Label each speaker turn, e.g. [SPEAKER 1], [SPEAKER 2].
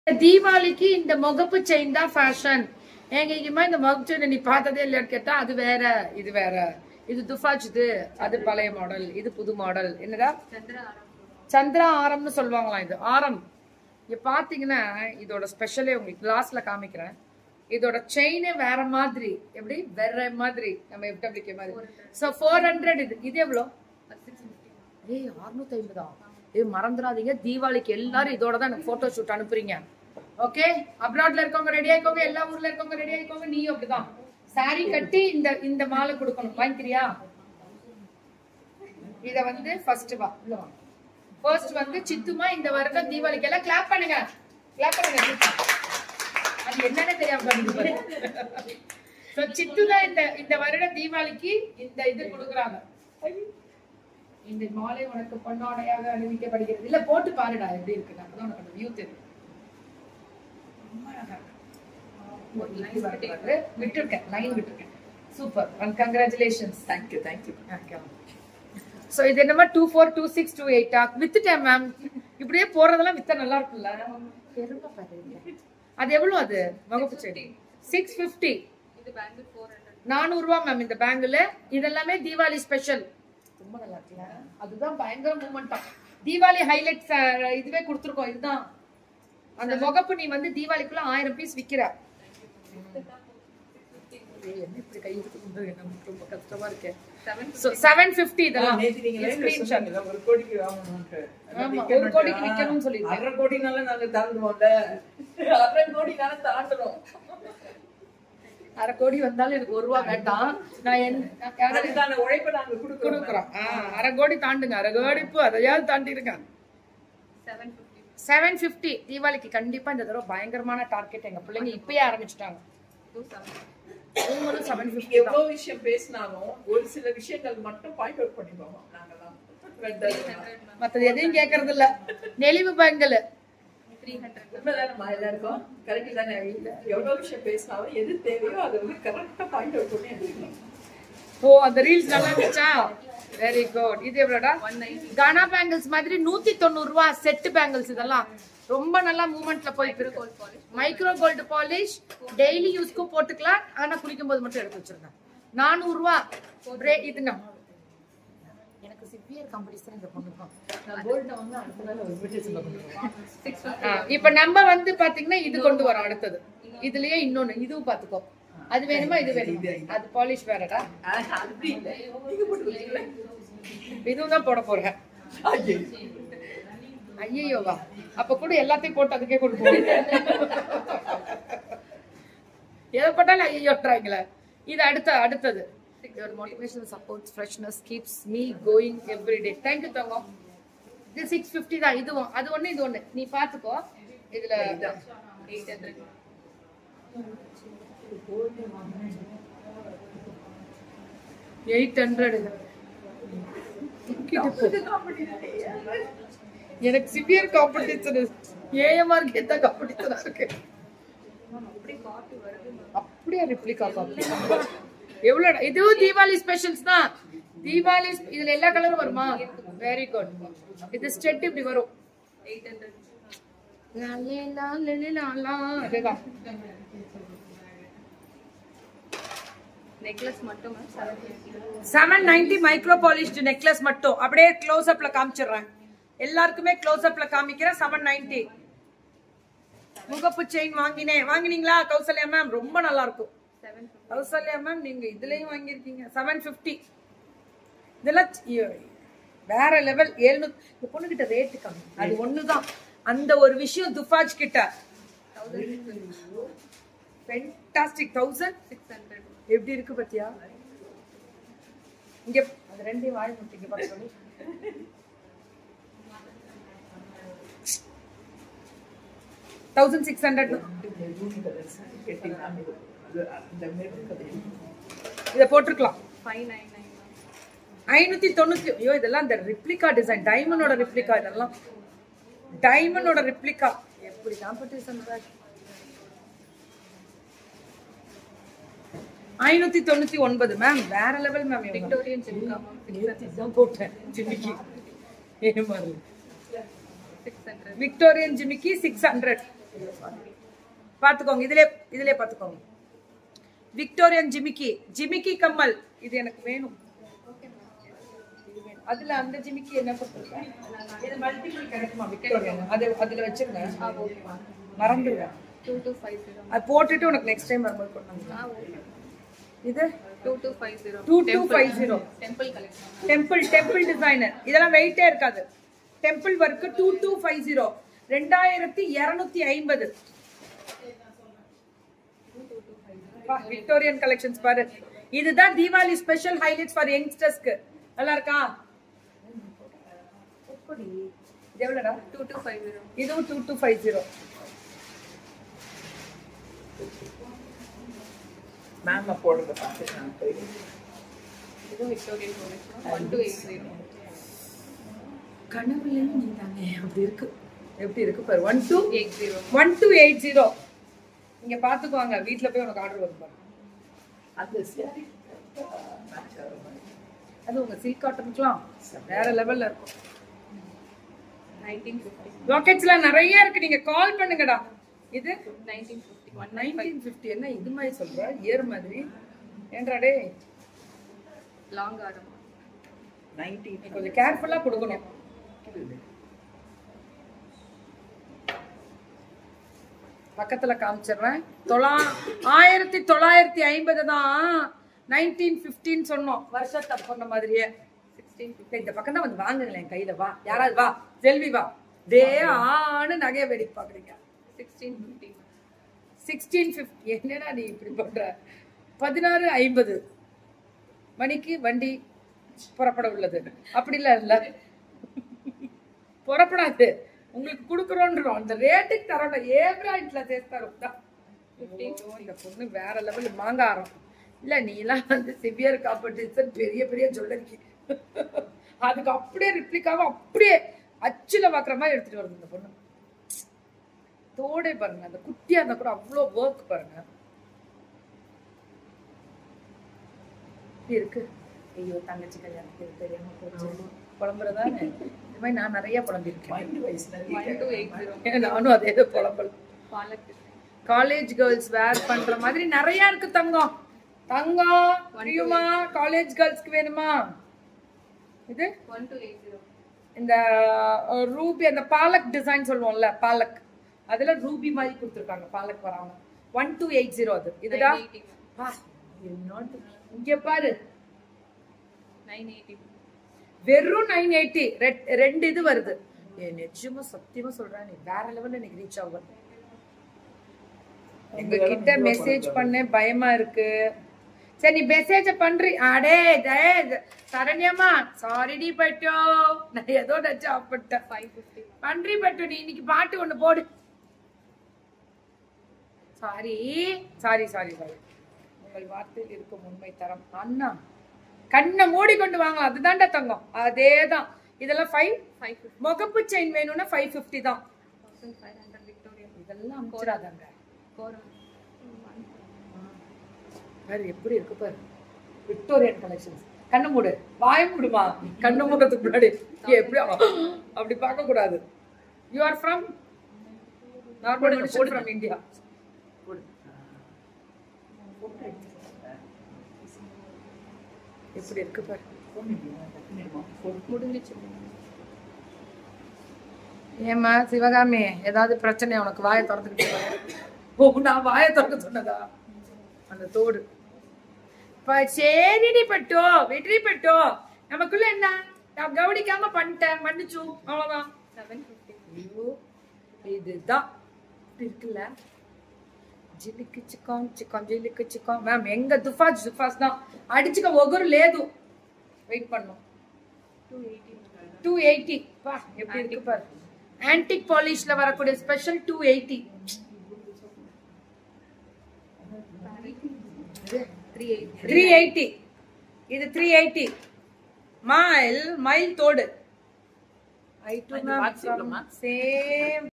[SPEAKER 1] தீபாவளிக்கு இந்த முகப்பு செயின் தான் ஃபேஷன். எங்கேயுமா இந்த முகப்பு செயின் நீ பார்த்ததே இல்லையான்னு கேட்டா அது வேற, இது வேற. இது துஃபாஜ், இது அது பழைய மாடல், இது புது மாடல். என்னடா சந்திரா ஆரம்னு சொல்லுவாங்களாம். இது ஆரம். இங்க பாத்தீங்கன்னா இதோட ஸ்பெஷலே உங்களுக்கு கிளாஸ்ல காமிக்கிறேன். இதோட செயினே வேற மாதிரி. எப்படி வேற மாதிரி நம்ம FWK மாதிரி. சோ 400. இது எவ்வளோ? ஏய் 650. ஏய் மறந்துடாதீங்க, தீபாவளிக்கு எல்லாரும் இதோட தான் எனக்கு போட்டோ ஷூட் அனுப்புறீங்க. ஓகே, அப்ராட்ல இருக்கவங்க ரெடி ஆயிக்கோங்க, எல்லா ஊர்ல இருக்கவங்க ரெடி ஆயிக்கோங்க. நீயும் அப்படிதான் சாரி கட்டி இந்த மாலை கொடுக்கணும். வாங்கிக்கிறியா? இத வந்து ஃபர்ஸ்ட் வா உள்ள வா. ஃபர்ஸ்ட் வந்து சித்துமா இந்த வருடம் தீபாவளிக்கு எல்லாம் கிளாப் பண்ணுங்க, கிளாப் பண்ணுங்க. அது என்னன்னு தெரியாம பண்ணிட்டு சோ சித்து தான் இந்த வருடம் தீபாவளிக்கு இந்த இது கொடுக்குறாங்க. இந்த மாலை உனக்கு பொன்னாடையாக அணிவிக்கப்படுகிறது. இல்ல போட்டு பாருடா எப்படி இருக்கு. அப்பதான் உனக்கு அந்த வியூ தெரியும். விட்டுருக்கேன், லைன் விட்டுருக்கேன். Super and congratulations.
[SPEAKER 2] Thank you thank you.
[SPEAKER 1] So இது என்னமா 242628 வித்துட்டேன் மேம். இப்படியே போறதெல்லாம் வித்தா நல்லா இருக்கும்ல. பெருமை பாருங்க. அது எவ்வளவு? அது வகுப்பு செடி 650.
[SPEAKER 2] இது பேங்கிள்
[SPEAKER 1] 400 ரூபாய் மேம் இந்த பேங்கிள். இதெல்லாமே தீபாவளி ஸ்பெஷல். ரொம்ப நல்லா இருக்குல்ல. அதுதான் பயங்கர மூமெண்டா. தீபாவளி ஹைலைட்ஸ் இதுவே கொடுத்துருக்கோம். இதுதான் அந்த முகப்பு. நீ வந்து தீபாவளிக்குள்ள 1000 பீஸ் விக்கிற. என்ன இப்படி கை எடுத்து நமக்கு ரொம்ப கஷ்டமா இருக்கு. 750 இதெல்லாம்
[SPEAKER 2] ஒரு கோடிக்கு வாங்கணும்னு.
[SPEAKER 1] ஆமா, ஒரு கோடிக்கு விக்கணும்னு சொல்லிருக்கேன்.
[SPEAKER 2] 1/2 கோடினால நாங்க தாண்டுவோம்ல. 1/2 கோடினால தாண்டுறோம்.
[SPEAKER 1] 1/2 கோடி வந்தாலும் எனக்கு 1 ரூபாய் வேண்டாம். நான்
[SPEAKER 2] அதுக்கான உழைப்பை நாங்க கொடுக்குறோம்.
[SPEAKER 1] 1/2 கோடி தாண்டுங்க. 1/2 கோடிப்பு அதையாவது தாண்டிருங்க. 750 தீபாவளிக்கு கண்டிப்பா இந்த தடவை பயங்கரமான டார்கெட். எங்க பிள்ளைங்க இப்பயே ஆரம்பிச்சுட்டாங்க. அவங்களும் 750.
[SPEAKER 2] எவ்வளவு விஷயம் பேசினாலும் ஒரு சில விஷயங்கள் மட்டும் பாயிண்ட் அவுட் பண்ணிப்போம் நாங்கெல்லாம்.
[SPEAKER 1] மத்தது எதையும் கேட்கறது இல்ல. நெளிவு பேங்கல்
[SPEAKER 2] 300. உண்மைதானே எல்லாருக்கும்? கரெக்ட் தானே? எவ்வளவு விஷயம் பேசினாலும் எது தேவையோ அதை வந்து கரெக்டா பாயிண்ட் அவுட் பண்ணி எடுக்கணும்.
[SPEAKER 1] ஓ, அந்த ரீல்ஸ் நல்லா இருந்துச்சா? Very good. இது எவ்வளோடா? கானா பேங்கிள்ஸ் மாதிரி 190 ரூபாய் செட் பேங்கிள்ஸ். இதெல்லாம் ரொம்ப நல்லா மூவ்மெண்ட்ல போயிட்டு இருக்கு. மைக்ரோ கோல்டு பாலிஷ் டெய்லி யூஸ்க்கு போட்டுக்கலாம். ஆனா குளிக்கும் போது மட்டும் எடுத்து வச்சிருக்கேன். 400 ரூபாய். இது எனக்கு சிவியர் காம்படிஷன் இந்த பொண்ணுக்கும். நான் கோல்ட் வந்து அடுத்த நாள் ஒரு விட்டேஜ்ல பண்ணுவேன். இப்போ நம்ம வந்து பாத்தீங்கன்னா இது கொண்டு வரோம் அடுத்தது. இதுலயே இன்னொன்னு இதுவும் பாத்துக்கோ. அது வேணுமா? இது வேணுமா? அது பாலிஷ் வேறடா.
[SPEAKER 2] அப்படி இல்ல, நீங்க போட்டுக்கீங்களா?
[SPEAKER 1] இதுவும் தான் போட போறேன். ஐயோவா, அப்ப கூட எல்லாத்தையும் போட்டு அதுக்கே கொடுப்போம். எதை போட்டாலும் ஐயோட்றாங்களே. இது அடுத்தது. Your motivation supports freshness, keeps me going every day. Thank you தங்கம். இது 650 தான். இதுவும் அது ஒண்ணு இது ஒண்ணு. நீ பாத்துக்கோ. இதுல 800. எனக்கு சிவியர் காம்படிஷன். ஏஎம்ஆர் கேட்ட காம்படிஷனா இருக்கு. அப்படியே ரிப்ளிகா காப்பி. எவ்வளவு? இதுவும் தீபாவளி ஸ்பெஷல்ஸ் தான். தீபாவளி இதுல எல்லா கலரும் வருமா? Very good. இது ஸ்டெட் இப்படி வரும். 800. அதுதான்
[SPEAKER 2] நெக்லஸ் மட்டும்
[SPEAKER 1] 790 மைக்ரோ பாலிஷ்டு நெக்லஸ் மட்டும். அப்படியே க்ளோஸ் அப்ல காமிச்சிடுறேன். எல்லாருக்குமே க்ளோஸ் அப்ல காமிக்கிறேன். 790. முகப்பு செயின் வாங்கினீங்களா கௌசல்யா மேம்? ரொம்ப நல்லா இருக்கும். கௌசல்யா மேம் நீங்க இதுலயும் வாங்கியிருக்கீங்க. 750. இதெல்லாம் வேற லெவல். 700. இந்த பொண்ணு கிட்ட ரேட்டு கம்மி. அது ஒண்ணுதான் அந்த ஒரு விஷயம். துஃபாஜ் கிட்ட ஃபென்டாஸ்டிக். 1600. எப்படி இருக்கு பத்தியா? இங்க அது ரெண்டையும் வாய் முட்டிங்க பாத்து. 1600. இத போட்டுக்கலாம். 590. ஐயோ இதெல்லாம் இந்த ரிப்ளிகா டிசைன். டைமண்டோட ரிப்ளிகா. இதெல்லாம் டைமண்டோட ரிப்ளிகா. எப்படி காம்படிஷன்? 599 மேம். வேற லெவல் மேம். விக்டோரியன் ஜிமிக்கா தான் போட்டேன். ஜிமிக்கி விக்டோரியன் ஜிமிக்கி 600. பாத்துக்கோங்க, இதுல பாத்துக்கோங்க. விக்டோரியன் ஜிமிக்கி கம்மல், இது எனக்கு வேணும். அதுல அந்த ஜிமிக்கி என்ன போட்டுருக்கேன், இது மல்டிபிள் கிடைக்குமா விக்டோரியன், அதுல வச்சிருங்க, மறந்துடுவேன்.
[SPEAKER 3] 2250.
[SPEAKER 1] அது போட்டுட்டு உனக்கு நெக்ஸ்ட் டைம் வரும்போது கொண்டாங்க. இது
[SPEAKER 3] 2250.
[SPEAKER 1] 2250
[SPEAKER 3] டெம்பிள் கலெக்ஷன்.
[SPEAKER 1] டெம்பிள் டிசைனர், இதெல்லாம் வெயிட்டே இருக்காது. Temple work 2250, 2250. விக்டோரியன் கலெக்ஷன்ஸ் பாரு. இதுதான் தீபாவளி ஸ்பெஷல் ஹைலைட்ஸ் ஃபார் யங்ஸ்டர்ஸ்க்கு. நல்லா இருக்கா? இது எவ்வளவுடா?
[SPEAKER 3] 2250.
[SPEAKER 1] இதுவும் 2250.
[SPEAKER 2] மேம் போடுறத பார்த்து நான் போய்
[SPEAKER 3] இது விக்டோரியன் கலெக்ஷன் 1280.
[SPEAKER 1] கனவுலயும் நீதாங்க. அப்படி இருக்கு, எப்படி இருக்கு பாரு. 1280.
[SPEAKER 3] 1280.
[SPEAKER 1] இங்க பாத்துக்குவாங்க, வீட்டுல போய் உனக்கு ஆர்டர் வரும் பாரு.
[SPEAKER 2] அது சரி மேட்ச் ஆகும்.
[SPEAKER 1] அது உங்க சில்க் காட்டனுக்குலாம் வேற லெவல்ல இருக்கும்.
[SPEAKER 3] 1950.
[SPEAKER 1] ராக்கெட்ஸ்லாம் நிறைய இருக்கு, நீங்க கால் பண்ணுங்கடா. இது
[SPEAKER 3] 1950.
[SPEAKER 1] 1950. என்ன இது மாதிரி சொல்ற, இயர் மாதிரி ஏன்டா டே?
[SPEAKER 3] லாங் ஆரம்.
[SPEAKER 2] 90
[SPEAKER 1] கொஞ்சம் கேர்ஃபுல்லா கொடுக்கணும். பக்கத்துல காமிச்சிடுறேன். 1950 தான் 1915 சொன்னோம், வருஷத்தை சொன்ன மாதிரியே.
[SPEAKER 3] 1650.
[SPEAKER 1] இந்த பக்கம் தான் வந்து வாங்குங்களேன், கையில வா, யாராவது வா, செல்வி வா. டே ஆன்னு நகைய வெடி பாக்குறீங்க.
[SPEAKER 3] 1650.
[SPEAKER 1] 1650. என்னடா நீ இப்படி பண்ற? 16:50 மணிக்கு வண்டி புறப்பட உள்ளது. அப்படி இல்ல புறப்படாது, உங்களுக்கு கொடுக்குறோன்றோம். அந்த ரேட்டுக்கு தரோட ஏப்ராய்ட்ல சேர்த்து தரும். இந்த பொண்ணு வேற லெவல் மாங்காரம் இல்ல. நீ எல்லாம் வந்து சிவியர் காம்படிஷன், பெரிய பெரிய ஜுவல்லரி, அதுக்கு அப்படியே ரிப்ளிகாவை அப்படியே அச்சுல பாக்குற மாதிரி எடுத்துட்டு வருது இந்த பொண்ணு. தோடே பாருங்க, அந்த குட்டியா இருந்தா கூட அவ்வளோ ஒர்க் பாருங்க. இருக்கு. ஐயோ தங்கச்சி கல்யாணத்துக்கு தெரியாம போச்சு, புலம்புறதானே. இந்த மாதிரி நான் நிறைய புலம்பிருக்கேன்.
[SPEAKER 3] 1280.
[SPEAKER 1] நானும் அதே புலம்பல்.
[SPEAKER 3] பாலக் டிசைன்.
[SPEAKER 1] காலேஜ் கேர்ள்ஸ் வேர் பண்ற மாதிரி நிறைய இருக்கு. தங்கம் தெரியுமா? காலேஜ் கேர்ள்ஸ்க்கு வேணுமா? இது
[SPEAKER 3] 1280.
[SPEAKER 1] இந்த ரூபி, அந்த பாலக் டிசைன் சொல்லுவோம்ல, பாலக், அதுல ரூபி மாதிரி கொடுத்துருக்காங்க. பாலக் வராம 1280. அது இதுடா.
[SPEAKER 3] 980.
[SPEAKER 1] இங்க பாரு,
[SPEAKER 3] 980.
[SPEAKER 1] வெறும் 980. ரெண்டு இது வருது. நிச்சயமா சத்தியமா சொல்றேன், நீ வேற லெவல்ல எனக்கு ரீச் ஆகும். எங்க கிட்ட மெசேஜ் பண்ண பயமா இருக்கு. சரி நீ மெசேஜ் பண்றீ. அடே சரண்யமா, சாரிடி பட்டோ, நான் ஏதோ நச்சு ஆஃப் பண்ணிட்டேன்.
[SPEAKER 3] 550.
[SPEAKER 1] பண்றி பட்டு, நீ இன்னைக்கு பாட்டு ஒண்ணு போடு. சாரி. உங்கள் வார்த்தையில் இருக்கும் உண்மை தரம். அண்ணா கண்ணை மூடிக்கொண்டு வாங்கலாம், அதுதான்டா தங்கம். அதேதான். இதெல்லாம்
[SPEAKER 3] 550.
[SPEAKER 1] முகப்பு செயின் வேணும்னா 550 தான்.
[SPEAKER 3] 1500. விக்டோரியன்.
[SPEAKER 1] இதெல்லாம் அனுப்பிச்சிடாதாங்க.
[SPEAKER 3] கோரம்.
[SPEAKER 1] பாரு எப்படி இருக்கு பாரு, விக்டோரியன் கலெக்ஷன்ஸ். கண்ணு மூடு, வாய மூடுமா. கண்ணு மூடுறதுக்கு முன்னாடி எப்படி அப்படி பார்க்க கூடாது. You are from normal from India. எப்படி இருக்கு பாரு.
[SPEAKER 3] முடிஞ்சிச்சு.
[SPEAKER 1] ஏமா சிவகாமி, ஏதாவது பிரச்சனை உனக்கு? வாயை திறந்துக்கிட்டு. ஓ, நான் வாயை திறக்க சொன்னதா? அந்த தோடு. சரிடி பட்டோ, வெற்றி பட்டோ, நமக்குள்ள என்ன, நான் கவனிக்காம பண்ணிட்டேன், மன்னிச்சு, அவ்வளவுதான்.
[SPEAKER 3] 750.
[SPEAKER 1] இதுதான் இருக்குல்ல. జిలికి చికాన్ చికాన్ జిలికి చికాన్. மேம் எங்க துஃபாஸ் தான் அடிச்சுக்க. ஒவ்வொரு லேது வெயிட் பண்ணும். 280. பா எப்படி இருக்கு பாரு. ஆன்டிக் பாலிஷ்ல வரக்கூடிய ஸ்பெஷல் 280. 380. இது 380. மைல் தோடு. ஐ டு மேம் சேம்